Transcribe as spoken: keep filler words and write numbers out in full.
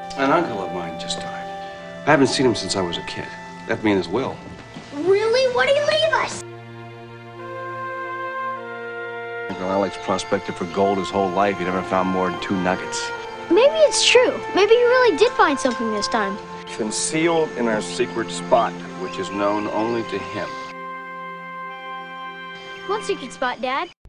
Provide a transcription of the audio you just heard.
An uncle of mine just died. I haven't seen him since I was a kid. Left me in his will. Really? What did he leave us? Uncle Alex prospected for gold his whole life. He never found more than two nuggets. Maybe it's true. Maybe he really did find something this time. Concealed in our secret spot, which is known only to him. What secret spot, Dad?